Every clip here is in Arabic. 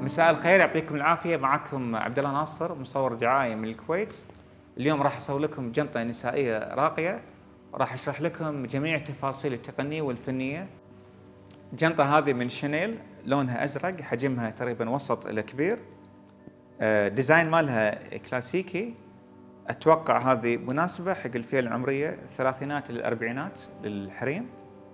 مساء الخير، يعطيكم العافية. معكم عبد الله ناصر، مصور دعاية من الكويت. اليوم راح أسوي لكم جنطة نسائية راقية، راح أشرح لكم جميع التفاصيل التقنية والفنية. الجنطة هذه من شانيل، لونها أزرق، حجمها تقريبا وسط إلى كبير. ديزاين مالها كلاسيكي. أتوقع هذه مناسبة حق الفئة العمرية الثلاثينات إلى الأربعينات للحريم،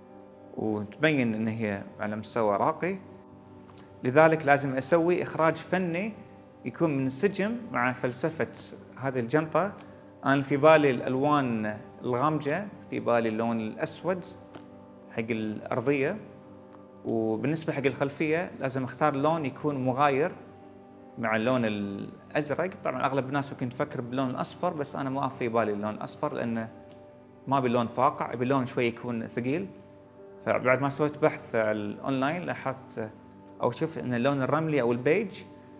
وتبين إن هي على مستوى راقي. لذلك لازم أسوي إخراج فني يكون منسجم مع فلسفة هذه الجنطة. أنا في بالي الألوان الغامجة، في بالي اللون الأسود حق الأرضية، وبالنسبة حق الخلفية لازم أختار لون يكون مغاير مع اللون الأزرق. طبعاً أغلب الناس ممكن تفكر باللون الأصفر، بس أنا ما في بالي اللون الأصفر لأنه ما باللون فاقع، باللون شوي يكون ثقيل. فبعد ما سويت بحث على الأونلاين لاحظت أو شفت أن اللون الرملي أو البيج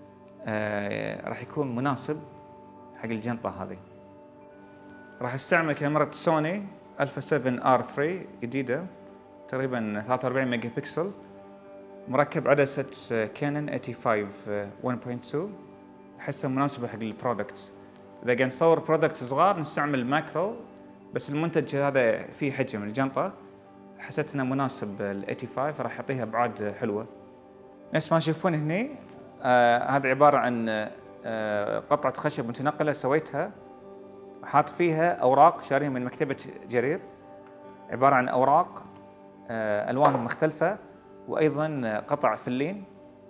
راح يكون مناسب حق الجنطة هذه. راح استعمل كاميرا سوني ألفا 7 R3 جديدة، تقريبا 43 ميجا بكسل، مركب عدسة كانون 85 1.2. أحسها مناسبة حق البرودكتس. إذا قاعد نصور برودكتس صغار نستعمل ماكرو، بس المنتج هذا فيه حجم الجنطة، حسيت انه مناسب ال 85، راح يعطيها ابعاد حلوة. نفس ما تشوفون هني، هذا عبارة عن قطعة خشب متنقلة سويتها، حاط فيها أوراق شاريها من مكتبة جرير، عبارة عن أوراق ألوانهم مختلفة، وأيضا قطع فلين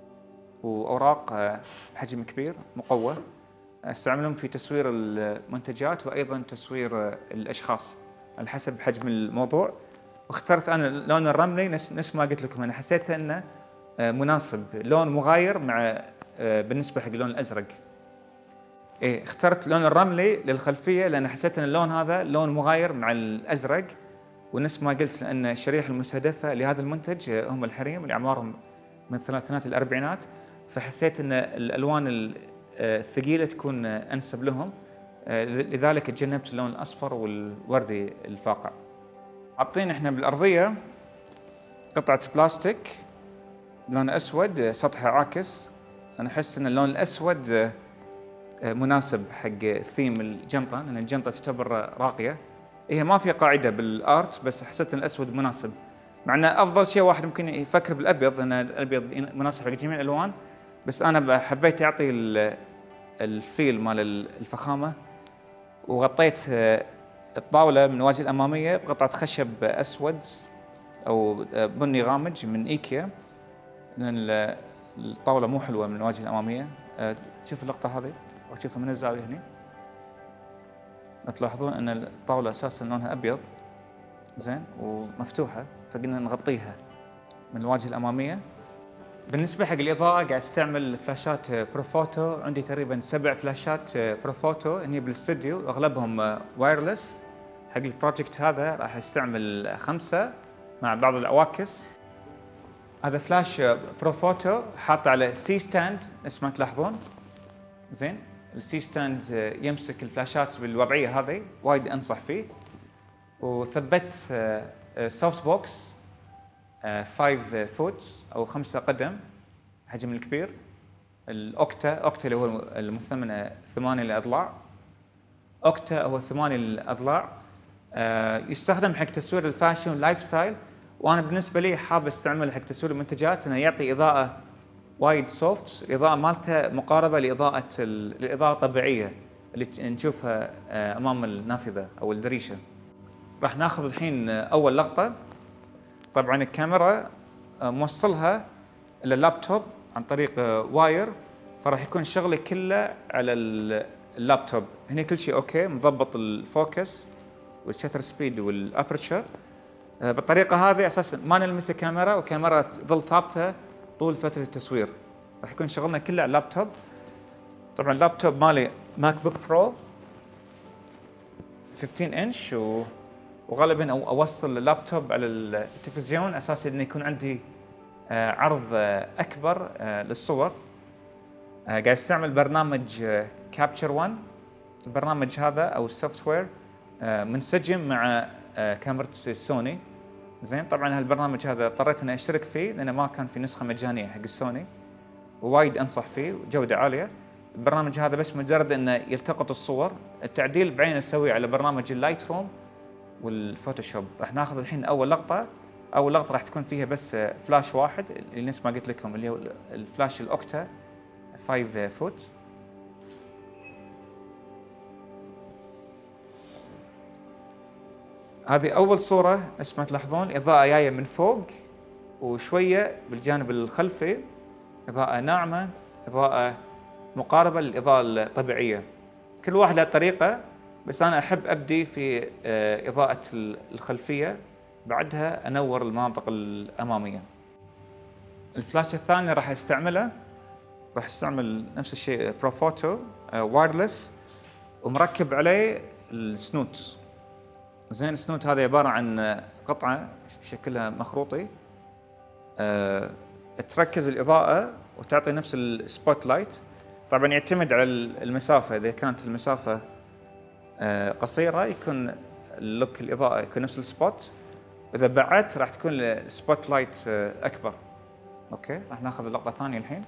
وأوراق بحجم كبير مقوى، استعملهم في تصوير المنتجات وأيضا تصوير الأشخاص على حسب حجم الموضوع. واخترت أنا اللون الرملي نفس ما قلت لكم، أنا حسيت أنه مناسب، لون مغاير مع بالنسبة حق اللون الأزرق. اخترت اللون الرملي للخلفية لأن حسيت أن اللون هذا لون مغاير مع الأزرق، ونفس ما قلت أن الشريحة المستهدفة لهذا المنتج هم الحريم اللي أعمارهم من الثلاثينات الأربعينات، فحسيت أن الألوان الثقيلة تكون أنسب لهم، لذلك تجنبت اللون الأصفر والوردي الفاقع. حاطين احنا بالأرضية قطعة بلاستيك لون أسود، سطحها عاكس. أنا أحس أن اللون الأسود مناسب حق ثيم الجنطة، لأن الجنطة تعتبر راقية. هي ما في قاعدة بالآرت، بس حسيت أن الأسود مناسب، مع أن أفضل شيء واحد ممكن يفكر بالأبيض، لأن الأبيض مناسب حق جميع الألوان، بس أنا حبيت أعطي الفيل مال الفخامة، وغطيت الطاولة من الواجهة الأمامية بقطعة خشب أسود أو بني غامج من إيكيا، لأن الطاولة مو حلوة من الواجهة الأمامية. شوف اللقطة هذه، أو شوفها من الزاوية هنا، تلاحظون أن الطاولة أساساً لونها أبيض زين ومفتوحة، فقلنا نغطيها من الواجهة الأمامية. بالنسبة حق الإضاءة قاعد استعمل فلاشات بروفوتو، عندي تقريباً 7 فلاشات بروفوتو هني بالاستوديو، أغلبهم وايرلس. حق البروجكت هذا راح استعمل 5 مع بعض العواكس. هذا فلاش بروفوتو حاط على سي ستاند نفس ما تلاحظون زين. السي ستاند يمسك الفلاشات بالوضعية هذه، وايد أنصح فيه. وثبت سوفت بوكس 5 فوت أو 5 قدم، حجم الكبير. الأوكتا اللي هو المثمنة 8 الأضلاع. أوكتا هو 8 الأضلاع، يستخدم حق تصوير الفاشن واللايف ستايل، وأنا بالنسبة لي حاب استعمله حق تصوير المنتجات، إنه يعطي إضاءة وايد سوفت، الإضاءة مالته مقاربة للإضاءة الطبيعية اللي نشوفها أمام النافذة أو الدريشة. راح ناخذ الحين أول لقطة. طبعا الكاميرا موصلها إلى اللابتوب عن طريق واير، فراح يكون شغلي كله على اللابتوب. هنا كل شيء أوكي، مضبط الفوكس والشتر سبيد والأبرتشر. بالطريقة هذه أساساً ما نلمس الكاميرا، وكاميرا تظل ثابتة طول فترة التصوير. راح يكون شغلنا كله على اللابتوب. طبعاً اللابتوب مالي ماك بوك برو 15 إنش، وغالباً أوصل اللابتوب على التلفزيون أساساً إنه يكون عندي عرض أكبر للصور. قاعد استعمل برنامج كابتشر 1. البرنامج هذا أو السوفت وير منسجم مع كاميرا سوني زين. طبعا هالبرنامج هذا اضطريت اني اشترك فيه لانه ما كان في نسخه مجانيه حق السوني، ووايد انصح فيه وجوده عاليه. البرنامج هذا بس مجرد انه يلتقط الصور، التعديل بعين نسويه على برنامج اللايت روم والفوتوشوب. راح ناخذ الحين اول لقطه. اول لقطه راح تكون فيها بس فلاش واحد اللي نفس ما قلت لكم اللي هو الفلاش الاوكتا 5 فوت. هذه اول صوره نفس ما تلاحظون، اضاءه جايه من فوق وشويه بالجانب الخلفي اضاءه ناعمه، اضاءه مقاربه للاضاءه الطبيعيه. كل واحد له طريقه، بس انا احب ابدي في اضاءه الخلفيه، بعدها انور المناطق الاماميه. الفلاش الثاني راح استعمل نفس الشيء بروفوتو وايرلس، ومركب عليه السنوت. زين، السنوت هذا عباره عن قطعه شكلها مخروطي تركز الاضاءه وتعطي نفس السبوت لايت. طبعا يعتمد على المسافه، اذا كانت المسافه قصيره يكون اللوك الاضاءه يكون نفس السبوت، اذا بعدت راح تكون السبوت لايت اكبر. اوكي، راح ناخذ اللقطه الثانيه الحين.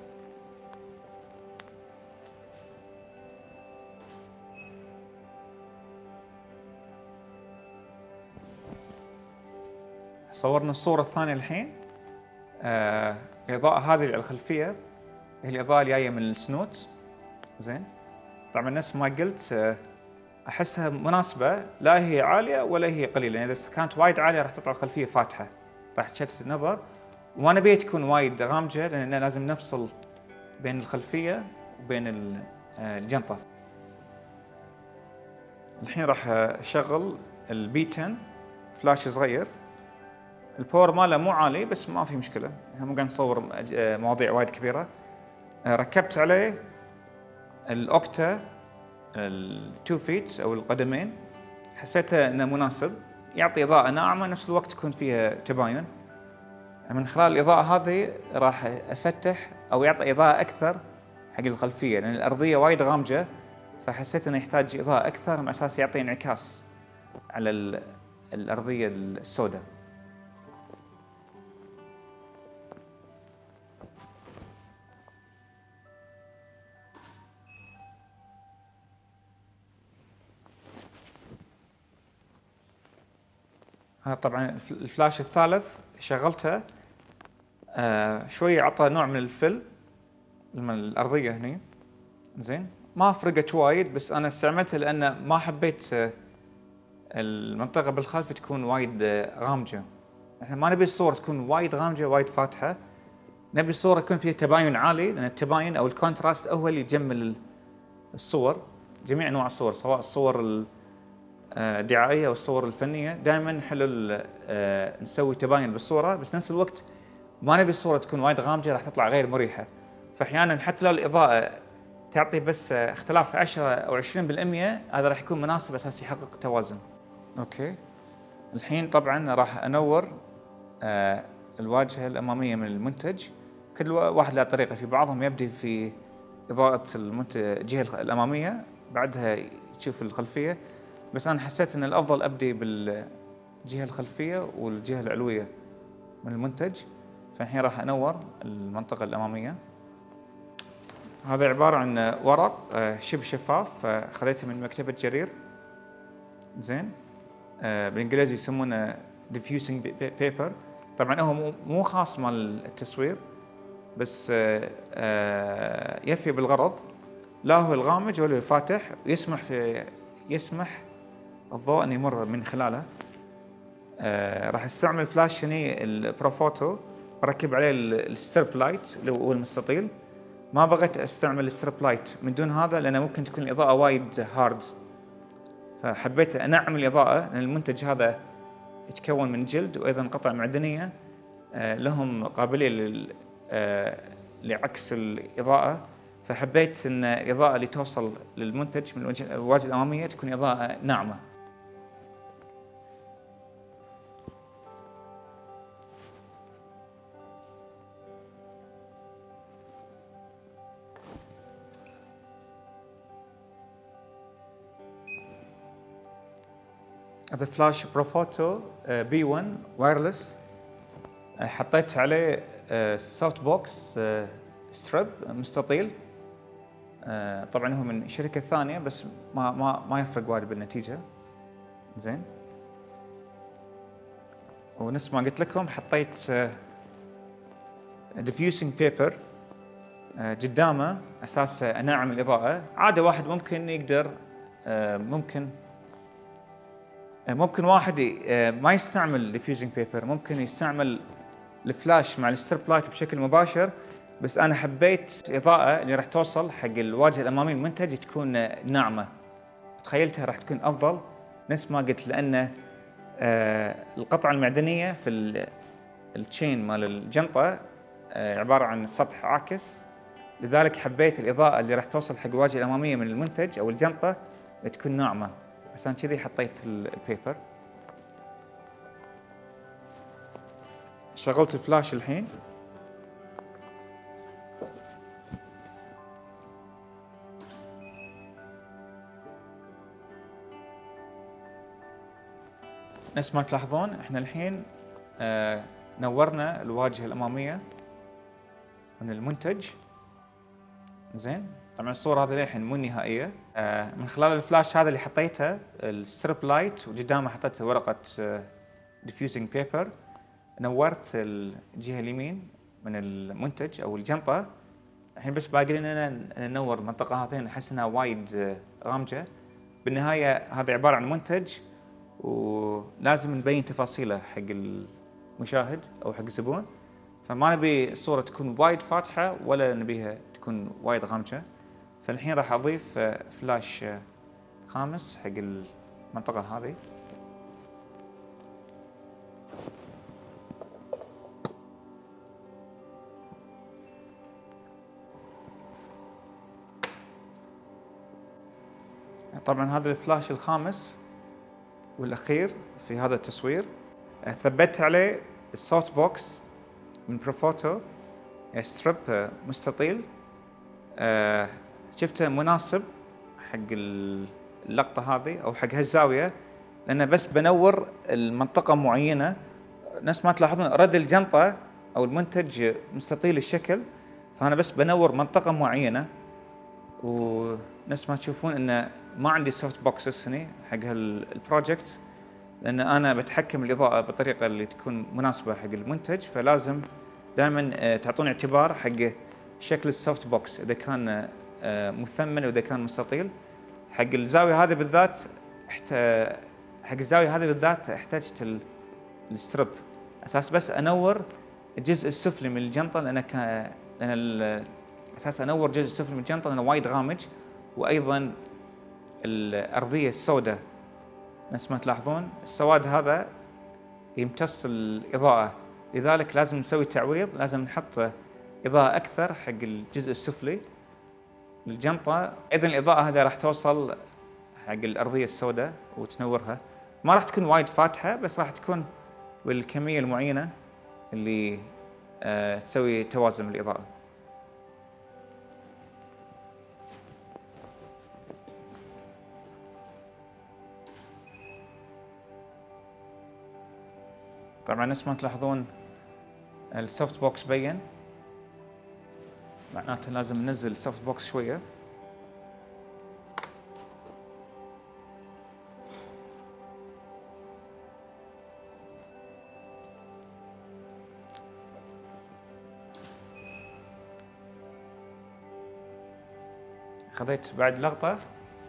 صورنا الصوره الثانيه الحين. الاضاءه هذه على الخلفيه هي الاضاءه اللي جايه من السنوت. زين، طبعا نفس ما قلت احسها مناسبه، لا هي عاليه ولا هي قليله، يعني اذا كانت وايد عاليه راح تطلع الخلفيه فاتحه، راح تشتت النظر، وما نبيها تكون وايد غامجه لان لازم نفصل بين الخلفيه وبين الجنطه. الحين راح اشغل البي 10 فلاش صغير. الباور ماله مو عالي بس ما في مشكله، احنا مو قاعد نصور مواضيع وايد كبيره. ركبت عليه الاوكتا ال2 فيت او القدمين، حسيته انه مناسب، يعطي اضاءه ناعمه نفس الوقت يكون فيها تباين. من خلال الاضاءه هذه راح افتح او يعطي اضاءه اكثر حق الخلفيه، لان الارضيه وايد غامجه، فحسيت انه يحتاج اضاءه اكثر على اساس يعطي انعكاس على الارضيه السوداء. هذا طبعا الفلاش الثالث شغلته شويه، عطى نوع من الفل من الارضيه هني. زين، ما فرقت وايد، بس انا استعملته لان ما حبيت المنطقه بالخلف تكون وايد غامجه. احنا ما نبي الصور تكون وايد غامجه وايد فاتحه، نبي الصوره يكون فيها تباين عالي، لان التباين او الكونتراست هو اللي يجمل الصور. جميع انواع الصور، سواء الصور الدعائيه او الصور الفنيه، دائما حلو نسوي تباين بالصوره، بس نفس الوقت ما نبي الصوره تكون وايد غامجه راح تطلع غير مريحه. فاحيانا حتى لو الاضاءه تعطي بس اختلاف 10 او 20%، هذا راح يكون مناسب اساس يحقق توازن. اوكي، الحين طبعا راح انور الواجهه الاماميه من المنتج. كل واحد له طريقه، في بعضهم يبدي في اضاءه الجهه الاماميه بعدها تشوف الخلفيه، بس انا حسيت ان الافضل ابدي بالجهه الخلفيه والجهه العلويه من المنتج. فالحين راح انور المنطقه الاماميه. هذا عباره عن ورق شبه شفاف، خذيته من مكتبه جرير. زين، بالانجليزي يسمونه diffusing paper. طبعا هو مو خاص مال التصوير، بس يفي بالغرض، لا هو الغامج ولا هو فاتح، يسمح الضوء ان يمر من خلاله. راح استعمل فلاش هني البروفوتو، بركب عليه السترب لايت اللي هو المستطيل. ما بغيت استعمل السترب لايت من دون هذا لانه ممكن تكون الاضاءه وايد هارد، فحبيت انعم الاضاءه، لان المنتج هذا يتكون من جلد وايضا قطع معدنيه لهم قابليه لعكس الاضاءه، فحبيت ان الاضاءه اللي توصل للمنتج من الواجهه الاماميه تكون اضاءه ناعمه. هذا فلاش بروفوتو بي 1 وايرلس، حطيت عليه سوفت بوكس ستريب مستطيل. طبعا هو من شركة ثانية بس ما يفرق وايد بالنتيجة. زين، ونفس ما قلت لكم حطيت ديفيوسنج بيبر قدامه اساس انعم الاضاءة. عادة واحد ممكن يقدر ممكن واحد ما يستعمل ديفيوزنج بيبر، ممكن يستعمل الفلاش مع الستريب لايت بشكل مباشر، بس انا حبيت الاضاءه اللي راح توصل حق الواجهه الاماميه المنتج تكون ناعمه، تخيلتها راح تكون افضل نفس ما قلت، لان القطعه المعدنيه في التشين مال الجنطه عباره عن سطح عاكس، لذلك حبيت الاضاءه اللي راح توصل حق الواجهه الاماميه من المنتج او الجنطه تكون ناعمه، عشان كذي حطيت البيبر. شغلت الفلاش الحين. نفس ما تلاحظون احنا الحين نورنا الواجهة الأمامية من المنتج. زين، طبعا الصورة هذه للحين مو نهائية. من خلال الفلاش هذا اللي حطيته الستريب لايت وقدامه حطيت ورقة ديفيوزنج بيبر، نورت الجهة اليمين من المنتج أو الجنطة. الحين بس باقي لنا ننور المنطقة هذه، نحس انها وايد غامجة. بالنهاية هذا عبارة عن منتج ولازم نبين تفاصيله حق المشاهد او حق الزبون، فما نبي الصورة تكون وايد فاتحة ولا نبيها تكون وايد غامجة. فالحين راح اضيف فلاش خامس حق المنطقة هذه. طبعا هذا الفلاش الخامس والاخير في هذا التصوير، ثبت عليه السوفت بوكس من بروفوتو ستريب مستطيل. شفته مناسب حق اللقطة هذه او حق هالزاوية، لأنه بس بنور المنطقة معينة. نفس ما تلاحظون رد الجنطة او المنتج مستطيل الشكل، فأنا بس بنور منطقة معينة. ونفس ما تشوفون انه ما عندي سوفت بوكسز هنا حق هالبروجكت، لان انا بتحكم الاضاءه بالطريقه اللي تكون مناسبه حق المنتج، فلازم دائما تعطون اعتبار حق شكل السوفت بوكس اذا كان مثمن واذا كان مستطيل. حق الزاويه هذه بالذات احتجت الستريب اساس بس انور الجزء السفلي من الجنطه، لان اساس انور الجزء السفلي من الجنطه لانه وايد غامج، وايضا الارضيه السوداء نفس ما تلاحظون السواد هذا يمتص الاضاءه، لذلك لازم نسوي تعويض، لازم نحط اضاءه اكثر حق الجزء السفلي للجنطه. ايضا الاضاءه هذه راح توصل حق الارضيه السوداء وتنورها، ما راح تكون وايد فاتحه بس راح تكون بالكميه المعينه اللي تسوي توازن بالاضاءه. طبعا نفس ما تلاحظون السوفت بوكس بين، معناته لازم ننزل السوفت بوكس شويه. خذيت بعد اللقطه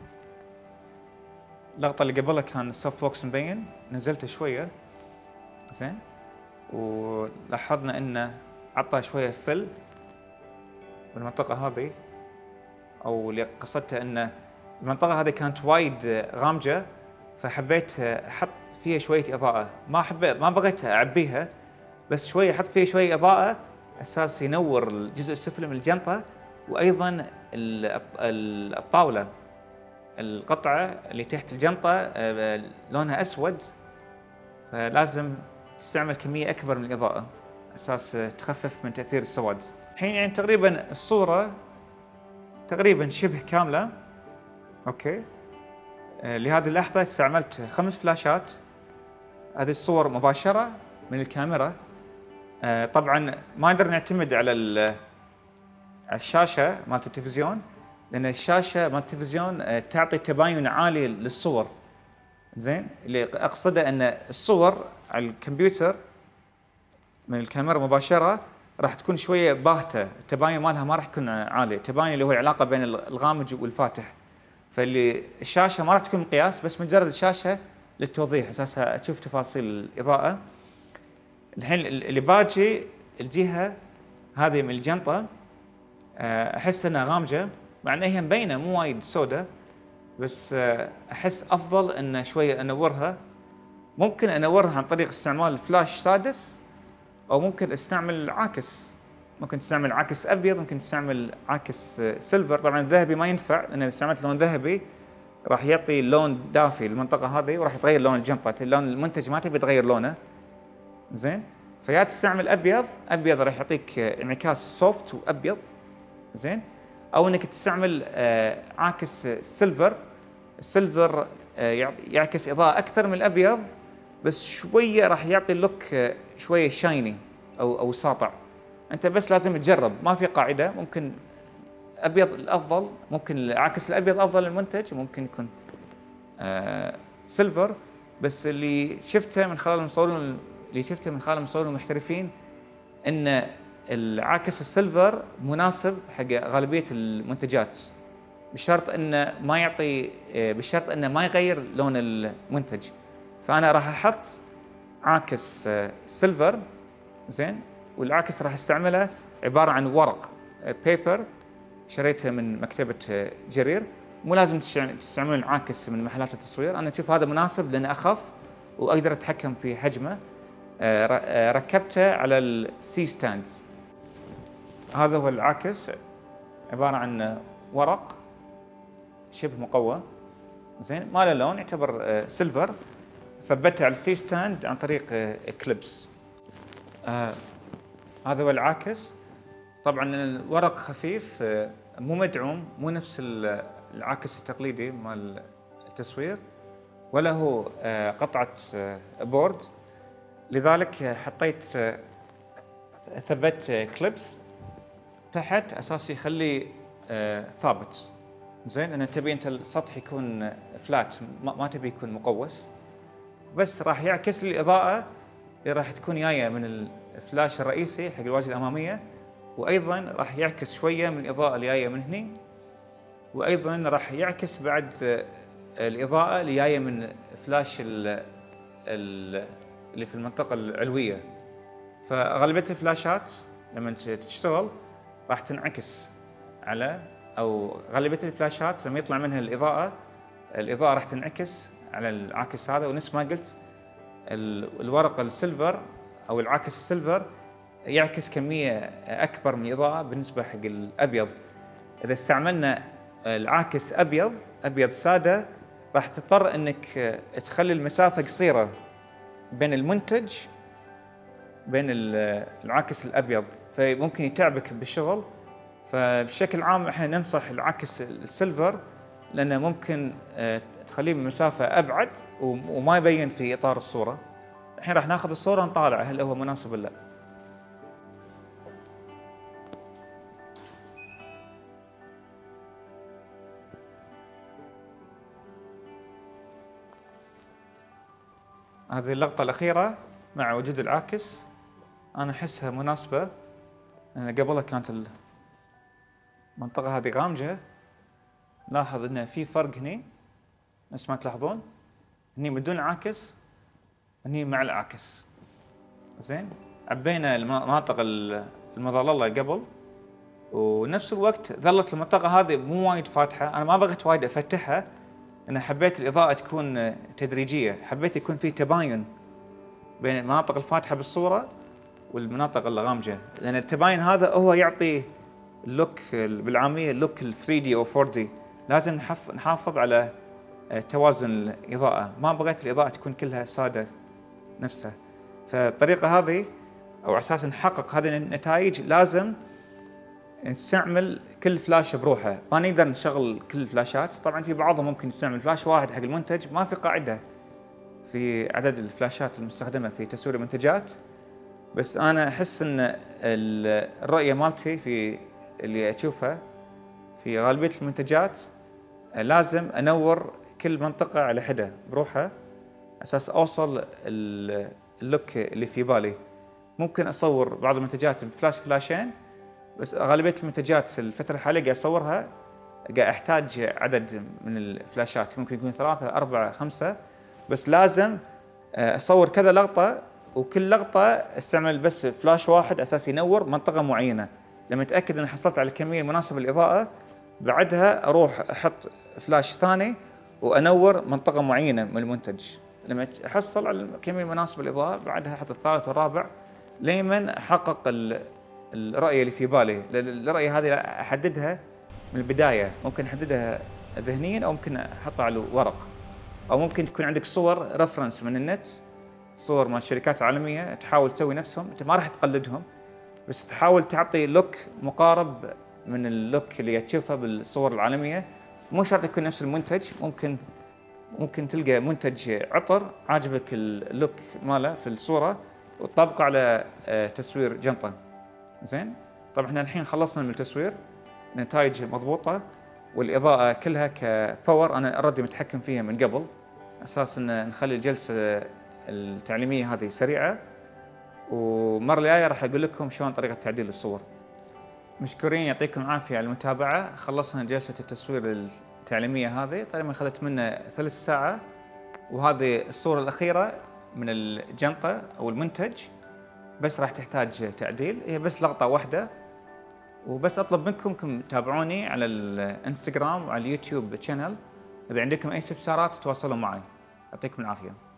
اللي قبلها كان السوفت بوكس مبين، نزلته شويه. زين، ولاحظنا انه عطى شويه فل بالمنطقه هذه، او اللي قصدته ان المنطقه هذه كانت وايد غامجه، فحبيت احط فيها شويه اضاءه. ما بغيت اعبيها، بس شويه احط فيها شويه اضاءه اساس ينور الجزء السفلي من الجنطه، وايضا الطاوله القطعه اللي تحت الجنطه لونها اسود، فلازم تستعمل كمية أكبر من الإضاءة أساس تخفف من تأثير السواد. الحين يعني تقريبا الصورة تقريبا شبه كاملة. أوكي، لهذه اللحظة استعملت 5 فلاشات. هذه الصور مباشرة من الكاميرا. طبعا ما نقدر نعتمد على الشاشه مالت التلفزيون، لان الشاشه مالت التلفزيون تعطي تباين عالي للصور. زين، اللي اقصده ان الصور على الكمبيوتر من الكاميرا مباشره راح تكون شويه باهته، التباين مالها ما راح يكون عالي، التباين اللي هو العلاقه بين الغامج والفاتح. فاللي الشاشه ما راح تكون مقياس، بس مجرد الشاشه للتوضيح اساسها تشوف تفاصيل الاضاءه. الحين اللي باجي الجهه هذه من الجنطه احس انها غامجه، مع ان هي مبينه مو وايد سوداء، بس احس افضل ان شويه انورها. ممكن انورها عن طريق استعمال فلاش سادس، او ممكن استعمل عاكس. ممكن تستعمل عاكس ابيض، ممكن تستعمل عاكس سيلفر. طبعا الذهبي ما ينفع، لان اذا استعملت لون ذهبي راح يعطي لون دافي للمنطقه هذه، وراح يتغير لون الجنطه، اللون المنتج ما تبي تغير لونه. زين، فيا تستعمل ابيض، ابيض راح يعطيك انعكاس سوفت وابيض. زين، او انك تستعمل عاكس سيلفر. السيلفر يعكس اضاءه اكثر من الابيض، بس شويه راح يعطي اللوك شويه شايني او ساطع. انت بس لازم تجرب، ما في قاعده. ممكن ابيض الافضل، ممكن عكس الابيض افضل للمنتج، ممكن يكون سيلفر. بس اللي شفته من خلال المصورين المحترفين ان العاكس السيلفر مناسب حق غالبيه المنتجات، بشرط انه ما يغير لون المنتج. فانا راح احط عاكس سيلفر. زين، والعاكس راح استعمله عباره عن ورق بيبر شريته من مكتبه جرير. مو لازم تستعملون عاكس من محلات التصوير، انا اشوف هذا مناسب لانه اخف واقدر اتحكم في حجمه. ركبته على السي ستاند. هذا هو العاكس، عباره عن ورق شبه مقوى. زين، ما له لون، يعتبر سيلفر. ثبته على السي ستاند عن طريق كليبس. هذا هو العاكس. طبعا الورق خفيف، مو مدعوم، مو نفس العاكس التقليدي مال التصوير، ولا هو قطعة بورد. لذلك ثبت كليبس تحت اساس يخليه ثابت. زين، لان تبي انت السطح يكون فلات، ما تبي يكون مقوس. بس راح يعكس الاضاءه اللي راح تكون جايه من الفلاش الرئيسي حق الواجهه الاماميه، وايضا راح يعكس شويه من الاضاءه اللي جايه من هني، وايضا راح يعكس بعد الاضاءه اللي جايه من فلاش اللي في المنطقه العلويه. فغالبيه الفلاشات لما تشتغل راح تنعكس على، او غالبيه الفلاشات لما يطلع منها الاضاءه راح تنعكس على العاكس هذا. ونفس ما قلت، الورق السيلفر او العاكس السيلفر يعكس كميه اكبر من الاضاءه بالنسبه حق الابيض. اذا استعملنا العاكس ابيض ساده، راح تضطر انك تخلي المسافه قصيره بين المنتج بين العاكس الابيض، فممكن يتعبك بالشغل. فبشكل عام احنا ننصح العاكس السيلفر، لانه ممكن تخليه بمسافه ابعد وما يبين في اطار الصوره. الحين راح ناخذ الصوره نطالع هل هو مناسب ولا لا. هذه اللقطه الاخيره مع وجود العاكس انا احسها مناسبه، لان قبلها كانت المنطقه هذه غامجه. لاحظ انه في فرق هني، نفس ما تلاحظون هني بدون عاكس، هني مع العاكس. زين، عبينا المناطق المظلله قبل، ونفس الوقت ظلت المنطقه هذه مو وايد فاتحه. انا ما بغيت وايد افتحها، انا حبيت الاضاءه تكون تدريجيه، حبيت يكون في تباين بين المناطق الفاتحه بالصوره والمناطق الغامجه، لان التباين هذا هو يعطي اللوك بالعاميه، اللوك 3 دي او 4 دي. لازم نحافظ على توازن الاضاءه، ما بغيت الاضاءه تكون كلها ساده نفسها. فالطريقه هذه، او على اساس نحقق هذه النتائج، لازم نستعمل كل فلاش بروحه. ما نقدر نشغل كل الفلاشات. طبعا في بعضهم ممكن يستعمل فلاش واحد حق المنتج، ما في قاعده في عدد الفلاشات المستخدمه في تصوير المنتجات. بس انا احس ان الرؤيه مالتي في اللي اشوفها في غالبيه المنتجات لازم انور كل منطقه على حده بروحها اساس اوصل اللوك اللي في بالي. ممكن اصور بعض المنتجات فلاشين، بس غالبيه المنتجات في الفتره الحاليه قاعد اصورها قاعد احتاج عدد من الفلاشات، ممكن يكون 3 4 5، بس لازم اصور كذا لقطه، وكل لقطه استعمل بس فلاش واحد اساس ينور منطقه معينه. لما اتاكد ان حصلت على الكميه المناسبه للاضاءه بعدها اروح احط فلاش ثاني وانور منطقه معينه من المنتج. لما احصل على الكميه المناسبه للاضاءه بعدها احط الثالث والرابع لمن احقق الرؤيه اللي في بالي. الرؤيه هذه احددها من البدايه، ممكن احددها ذهنيا او ممكن احطها على ورق، او ممكن تكون عندك صور ريفرنس من النت، صور مال شركات عالميه تحاول تسوي نفسهم. انت ما راح تقلدهم، بس تحاول تعطي لوك مقارب من اللوك اللي تشوفه بالصور العالميه. مو شرط يكون نفس المنتج، ممكن تلقى منتج عطر عاجبك اللوك ماله في الصوره وتطبقه على تصوير جنطه. زين، طبعا احنا الحين خلصنا من التصوير، نتائج مضبوطه، والاضاءه كلها كباور انا اوريدي متحكم فيها من قبل، اساس ان نخلي الجلسه التعليميه هذه سريعه. ومره الجايه راح اقول لكم شلون طريقه تعديل الصور. مشكورين، يعطيكم العافيه على المتابعه. خلصنا جلسه التصوير التعليميه هذه، تقريبا اخذت منا 3 ساعة، وهذه الصوره الاخيره من الجنطه او المنتج، بس راح تحتاج تعديل، هي بس لقطه واحده. وبس اطلب منكم تتابعوني على الانستغرام وعلى اليوتيوب شانل، اذا عندكم اي استفسارات تواصلوا معي. يعطيكم العافيه.